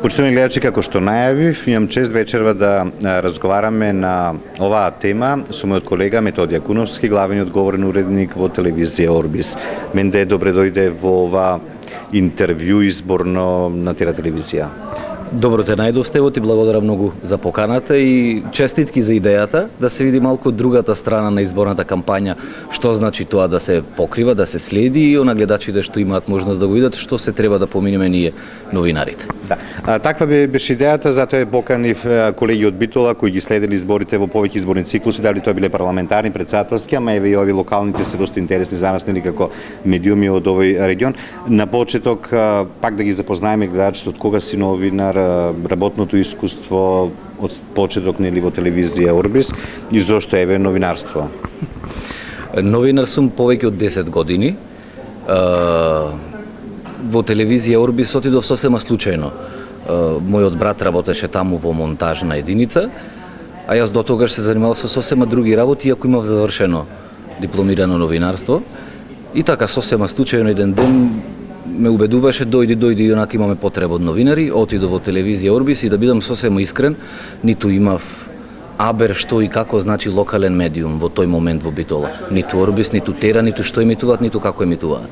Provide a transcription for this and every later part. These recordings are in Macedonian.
Почитувани гледачи, како што најавив, имам чест вечерва да разговараме на оваа тема со мојот колега Методи Јакуновски, главен одговорен уредник во телевизија Орбис. Мен да добре дојде во ова интервју изборно на Тера телевизија. Добро те најдовсте, ти благодарам многу за поканата и честитки за идејата да се види малку од другата страна на изборната кампања, што значи тоа да се покрива, да се следи и она гледачите што имаат можност да го видат што се треба да поминеме ние новинарите. Да. Таква беше идејата, затоа е поканив колеги од Битола кои ги следели изборите во повеќе изборни циклуси, дали тоа биле парламентарни, председателски, ама еве и ови локалните се доста интересни за нас, нели како медиуми од овој регион. На почеток пак да ги запознаеме гледачите од кога си новинар, работното искуство од почеток нели во телевизија Орбис и зошто еве новинарство? Новинар сум повеќе од 10 години. Во телевизија Орбис отидов сосема случајно. Мојот брат работеше таму во монтажна единица, а јас до тогаш се занимавав со сосема други работи, иако имав завршено дипломирано новинарство. И така сосема случајно еден ден ме убедуваше дојди и онака имаме потреба од новинари, отидов во телевизија Орбис и да бидам сосема искрен, ниту имав абер што и како значи локален медиум во тој момент во Битола. Ниту Орбис, ниту Тера, ниту што емитуваат, ниту како емитуваат.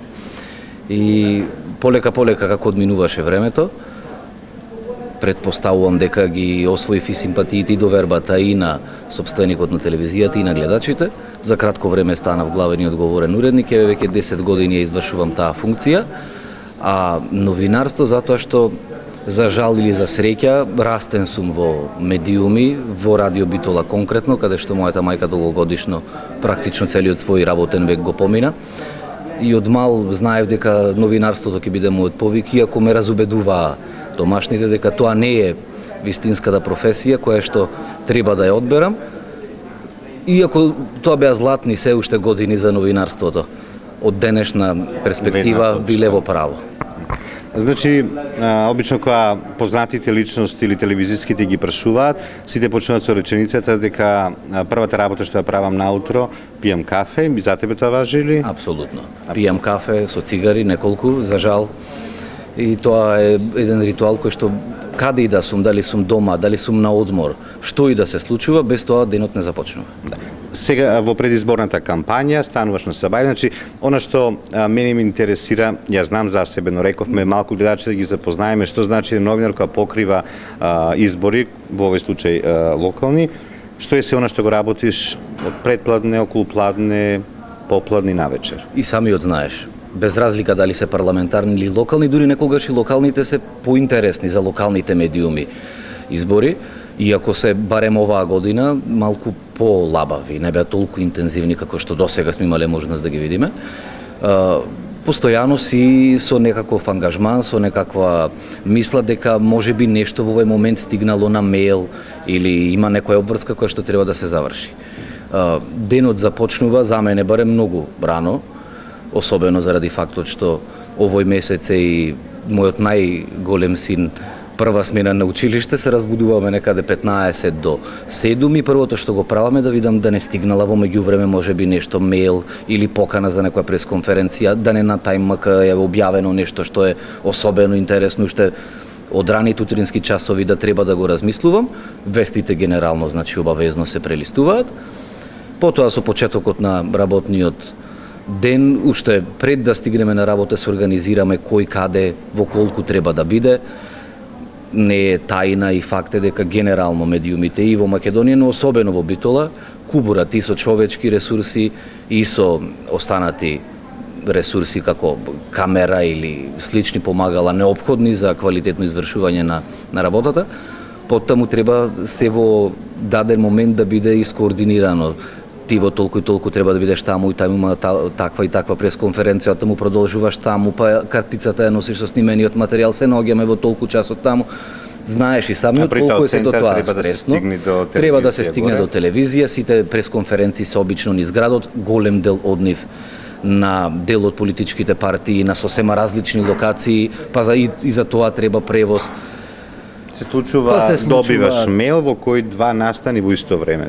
И полека како одминуваше времето, предпоставувам дека ги освоив и симпатиите и довербата и на сопственикот на телевизијата и на гледачите. За кратко време станав главен и одговорен уредник, еве веќе 10 години ја извршувам таа функција. А новинарство затоа што за жал или за среќа растен сум во медиуми, во Радио Битола конкретно, каде што мојата мајка долгогодишно практично целиот свој работен век го помина. И од мал знаев дека новинарството ќе биде мојот повик, иако ме разубедуваа домашните дека тоа не е вистинската професија која што треба да ја одберам. Иако тоа беа златни се уште години за новинарството, од денешна перспектива биле во право. Значи, обично кога познатите личности или телевизиските ги прашуваат, сите почнуваат со реченицата дека првата работа што ја правам наутро, пијам кафе, и за тебе тоа важи или? Апсолутно. Пијам кафе со цигари, неколку, за жал. И тоа е еден ритуал кој што каде и да сум, дали сум дома, дали сум на одмор, што и да се случува, без тоа денот не започнува. Сега во предизборната кампања стануваш на сабај, значи она што мене ме интересира, ја знам за себе, но рековме малку гледачи да ги запознаеме што значи новинар која покрива избори, во овој случај локални, што е се она што го работиш од предпладне, околупладне, попладни навечер. И самиот знаеш, без разлика дали се парламентарни или локални, дури некогаш и локалните се поинтересни за локалните медиуми избори, иако се барем оваа година малку полабави, не беа толку интензивни како што досега сме имале можност да ги видиме. Постојано си со некаков ангажман, со некаква мисла дека можеби нешто во овој момент стигнало на мејл или има некоја обврска која што треба да се заврши. Денот започнува за мене барем многу рано, особено заради фактот што овој месец е и мојот најголем син прва смена на училиште, се разбудуваме некаде 15 до 7 и првото што го праваме да видам да не стигнала во меѓувреме можеби нешто мејл или покана за некоја пресконференција, да не на ТаймМК е објавено нешто што е особено интересно, уште од раните утрински часови да треба да го размислувам. Вестите генерално значи обавезно се прелистуваат. Потоа со почетокот на работниот ден, уште пред да стигнеме на работа се организираме кој каде во колку треба да биде. Не е тајна и факт е дека генерално медиумите и во Македонија, но особено во Битола, кубурат и со човечки ресурси и со останати ресурси како камера или слични помагала неопходни за квалитетно извршување на работата. Поттаму треба се во даден момент да биде искоординирано. Ти во толку и толку треба да бидеш таму и таму има таква и таква пресконференција, таму продолжуваш таму, па картицата ја носиш со снимениот материјал, се наоѓаме во толку часот таму. Знаеш и самиот колку е сето тоа стресно. Треба да се стигне до телевизија, сите пресконференции се обично низ градот, голем дел од нив на дел од политичките партии на сосема различни локации, па и за тоа треба превоз. Се случува, добиваш мејл во кој два настани во исто време.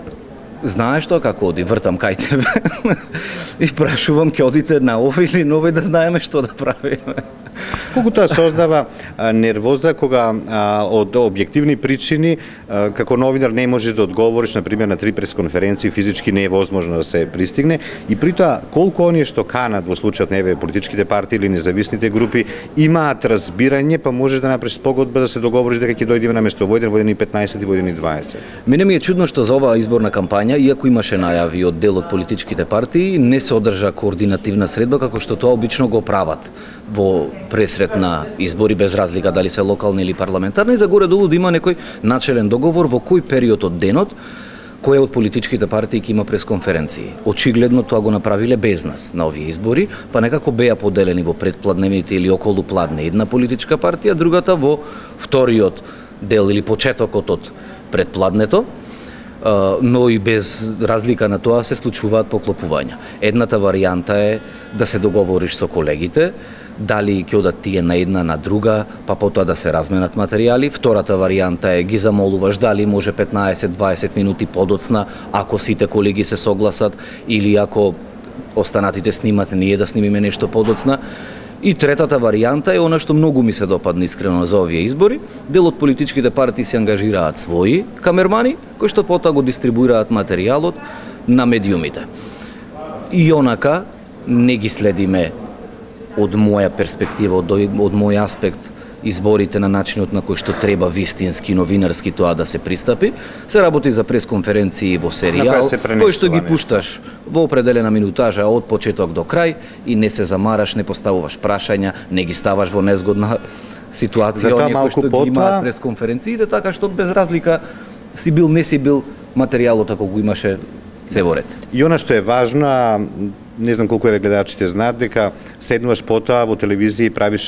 Знаеш тоа како оди, вртам кај тебе и прашувам ќе одите на овој или на овој да знаеме што да правиме. Колку тоа создава нервоза кога од објективни причини како новинар не можеш да одговориш на пример на 3 пресконференции, физички не е возможно да се пристигне и при тоа колку оние што канат во случајот на политичките партии или независните групи имаат разбирање, па можеш да направиш спогодба да се договориш дека ќе дојдеме на место во 1, во 15 и во 20. Мене ми е чудно што за оваа изборна кампања, иако имаше најави од дел од политичките партии, не се одржа координативна средба како што тоа обично го прават во пресрет на избори, без разлика дали се локални или парламентарни, за горе-долу да има некој начелен договор во кој период од денот кој од политичките партии ќе има пресконференции. Очигледно тоа го направиле без нас на овие избори, па некако беа поделени во предпладневните или околу пладне една политичка партија, другата во вториот дел или почетокот од предпладнето, но и без разлика на тоа се случуваат поклопувања. Едната варијанта е да се договориш со колегите, дали ќе одат тие на една, на друга, па потоа да се разменат материјали. Втората варијанта е ги замолуваш дали може 15-20 минути подоцна, ако сите колеги се согласат, или ако останатите снимат, ние да снимиме нешто подоцна. И третата варијанта е она што многу ми се допадна искрено за овие избори. Дел од политичките партии се ангажираат своји камермани, кои што потоа го дистрибуираат материјалот на медиумите. И онака не ги следиме од моја перспектива, од мој аспект, изборите на начинот на кој што треба вистински новинарски тоа да се пристапи. Се работи за пресконференции во серијал, кој што ги пушташ во определена минутажа од почеток до крај и не се замараш, не поставуваш прашања, не ги ставаш во незгодна ситуација оние кои што ги имаат пресконференциите, така што без разлика си бил, не си бил, материјалот ако го имаше се во ред. И она што е важно, не знам колку гледачите знаат, дека седнуваш потоа во телевизија и правиш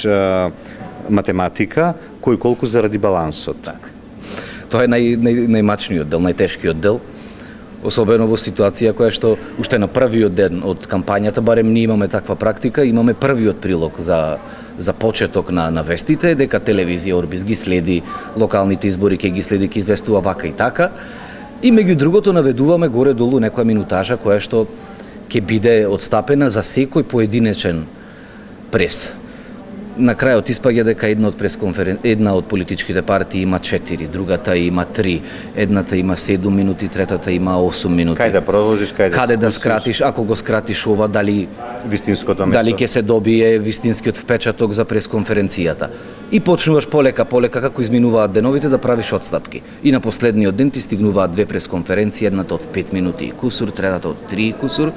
математика, кој колку заради балансот. Так. Тоа е најмачниот дел, најтешкиот дел, особено во ситуација која што уште на првиот ден од кампањата, барем ние имаме таква практика, имаме првиот прилог за почеток на вестите, дека телевизија Орбис ги следи, локалните избори ќе ги следи, ќе известува вака и така. И меѓу другото наведуваме горе-долу некоја минутажа која што ќе биде одстапена за секој поединечен прес. На крајот испаѓа дека една од политичките партии има 4, другата има 3, едната има 7 минути, третата има 8 минути. Кај да продолжиш, каде да скратиш, ако го скратиш ова, дали вистинското место, дали ќе се добие вистинскиот впечаток за пресконференцијата. И почнуваш полека како изминуваат деновите да правиш одстапки. И на последниот ден ти стигнуваат 2 пресконференции, едната од 5 минути и кусур, третата од 3 кусур.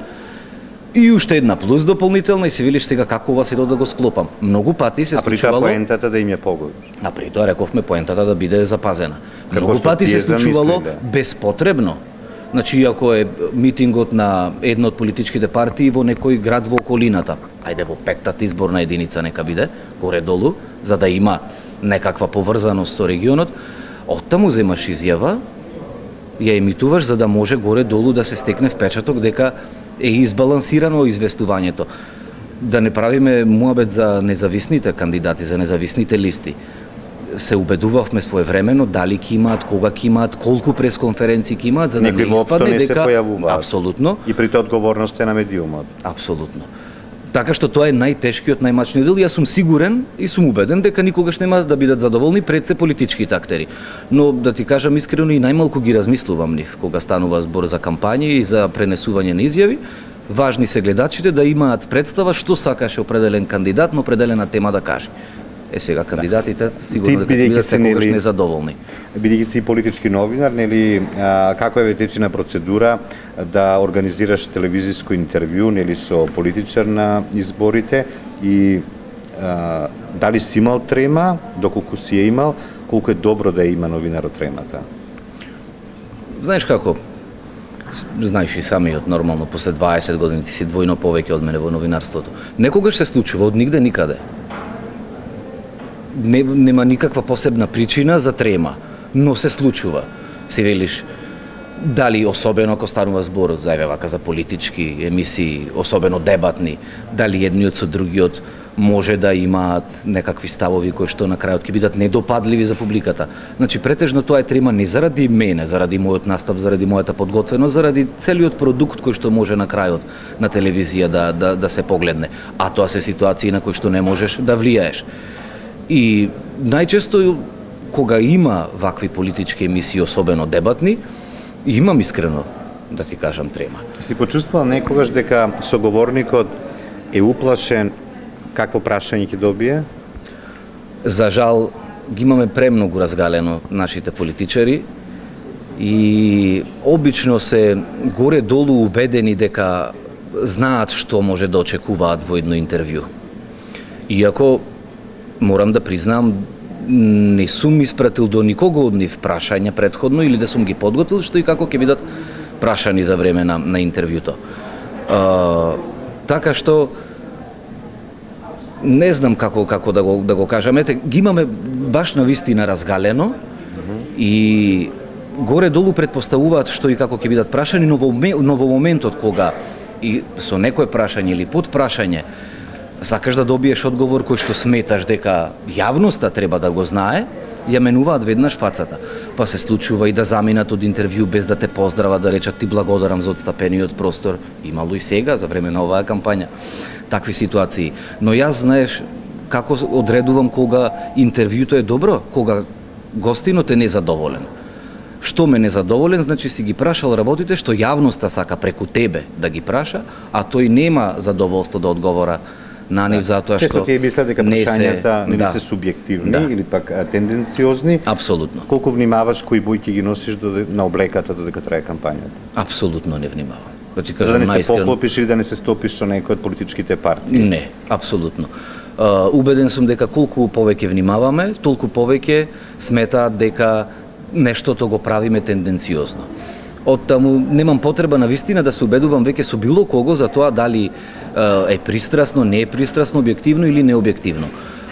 И уште една плюс дополнителна и се велиш сега како ова се да го склопам. Многу пати се случувало. А при тоа поентата да им ја погодиш. А при тоа рековме поентата да биде запазена. Многу пати се случувало безпотребно. Значи, ако е митингот на една од политичките партии во некој град во околината, ајде во 5-тата изборна единица нека биде, горе-долу, за да има некаква поврзаност со регионот, оттаму земаш изјава, ја емитуваш за да може горе-долу да се стекне впечаток дека е избалансирано известувањето. Да не правиме муабет за независните кандидати, за независните листи. Се убедувавме своевремено дали ќе имаат, кога ќе имаат, колку пресконференции ќе имаат, за да не испадне дека апсолутно. И при тоа одговорноста е на медиумот. Апсолутно. Така што тоа е најтешкиот, најмачниот дел и јас сум сигурен и сум убеден дека никогаш нема да бидат задоволни пред се политичките актери. Но да ти кажам искрено и најмалку ги размислувам нив кога станува збор за кампањи и за пренесување на изјави. Важни се гледачите да имаат представа што сакаше определен кандидат на определена тема да каже. Сега кандидатите сигурно дека бидат секогаш незадоволни. Бидејќи си политички новинар, нели како е ветечна процедура да организираш телевизиско интервју нели со политичар на изборите и дали си имал трема, доколку си ја имал, колку е добро да има новинарот тремата? Знаеш како? Знаеш и самиот нормално после 20 години ти си двојно повеќе од мене во новинарството. Некогаш се случува од нигде никаде. Нема никаква посебна причина за трема, но се случува. Си велиш, дали особено ако станува збор за вака за политички емисии, особено дебатни, дали едниот со другиот може да имаат некакви ставови кои што на крајот ќе бидат недопадливи за публиката. Значи претежно тоа е тема не заради мене, заради мојот настап, заради мојата подготвеност, заради целиот продукт кој што може на крајот на телевизија да се погледне. А тоа се ситуации на кои што не можеш да влијаеш. И најчесто кога има вакви политички емисии, особено дебатни, имам искрено да ти кажам трема. Си почувствувал некогаш дека соговорникот е уплашен какво прашање ќе добие? За жал, ги имаме премногу разгалено нашите политичари и обично се горе-долу убедени дека знаат што може да очекуваат во едно интервју. Иако, морам да признам, не сум испратил до никого од нив прашања предходно или да сум ги подготвил што и како ќе бидат прашани за време на интервјуто. Така што не знам како да го кажам. Ете, ги имаме баш на вистина разгалено и горе-долу предпоставуваат што и како ќе бидат прашани, но во моментот кога и со некое прашање или под прашање сакаш да добиеш одговор кој што сметаш дека јавноста треба да го знае, ја менуваат веднаш фацата. Па се случува и да заминат од интервју без да те поздрават, да речат ти благодарам за отстапениот простор. Имало и сега за време на оваа кампања такви ситуации. Но јас знаеш како одредувам кога интервјуто е добро, кога гостинот е незадоволен. Што ме незадоволен, значи си ги прашал работите што јавноста сака преку тебе да ги праша, а тој нема задоволство да одговора на нив затоа што тие мислат дека прашањата не се субјективни или пак тенденциозни. Апсолутно. Колку внимаваш кои бојки ги носиш на облеката додека трае кампањата? Апсолутно не внимавам. За да не се поклопиш или да не се стопиш со некој од политичките партии? Не, апсолутно. Убеден сум дека колку повеќе внимаваме, толку повеќе сметаат дека нештото го правиме тенденциозно. Оттаму немам потреба на вистина да се убедувам веќе со било кого за тоа дали е пристрасно, не е пристрасно, објективно или необјективно.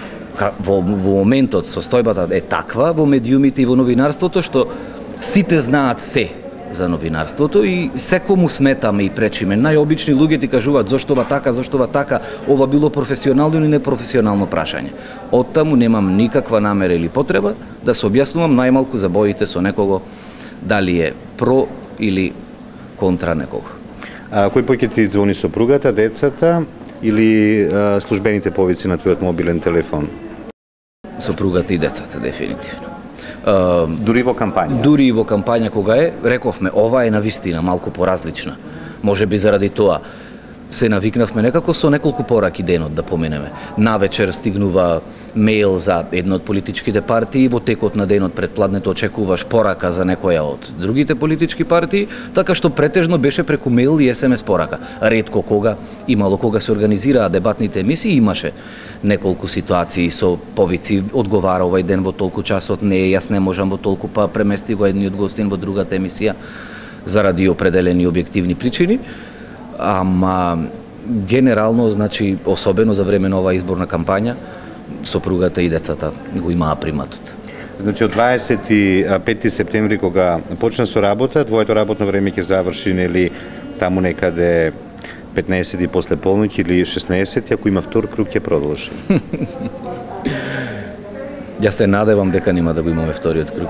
Во моментот состојбата е таква во медиумите и во новинарството што сите знаат се за новинарството и секому сметаме и пречиме. Најобични луѓе ти кажуваат зошто ова така, ова било професионално или непрофесионално прашање. Оттаму немам никаква намера или потреба да се објаснувам најмалку за боите со некого дали е про или контра некого. Кој поќе ти звони сопругата, децата или службените повици на твојот мобилен телефон? Сопругата и децата, дефинитивно. Дури во кампања? Дури и во кампања кога е, рековме, ова е навистина малку поразлична. Може би заради тоа се навикнавме некако со неколку пораки денот да поменеме. Навечер стигнува мејл за една од политичките партии, во текот на денот пред пладнето очекуваш порака за некоја од другите политички партии, така што претежно беше преку мејл и СМС порака. Ретко кога, имало кога се организираа дебатните емисии, имаше неколку ситуации со повици, одговара овај ден во толку часот, не, јас не можам во толку, па премести го едниот гостин во другата емисија заради определени објективни причини. Ама генерално, значи, особено за време на оваа изборна кампања, сопругата и децата го имаа приматот. Значи, од 25 септември, кога почна со работа, твоето работно време ќе заврши, нели, таму некаде 15 и после полноќ или 16, ако има втор круг, ќе продолжи. Јас се надевам дека нема да го имаме вториот круг.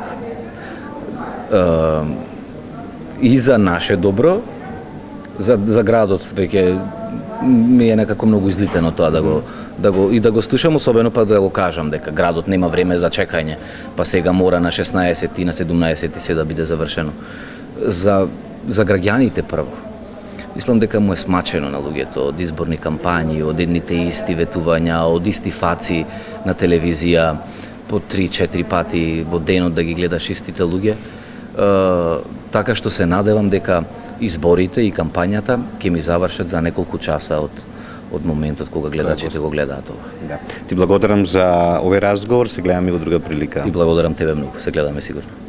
И за наше добро, за градот веќе ми е некако многу излитено тоа да го слушам, особено па да го кажам дека градот нема време за чекање, па сега мора на 16 и на 17 се да биде завршено. За граѓаните прво. Мислам дека му е смачено на луѓето од изборни кампањи, од едните исти ветувања, од исти фаци на телевизија, по 3-4 пати во денот да ги гледаш истите луѓе. Така што се надевам дека изборите и кампањата ќе ми завршат за неколку часа од моментот кога гледачите го гледаат ова. Да. Ти благодарам за овој разговор, се гледаме во друга прилика. И благодарам тебе многу, се гледаме сигурно.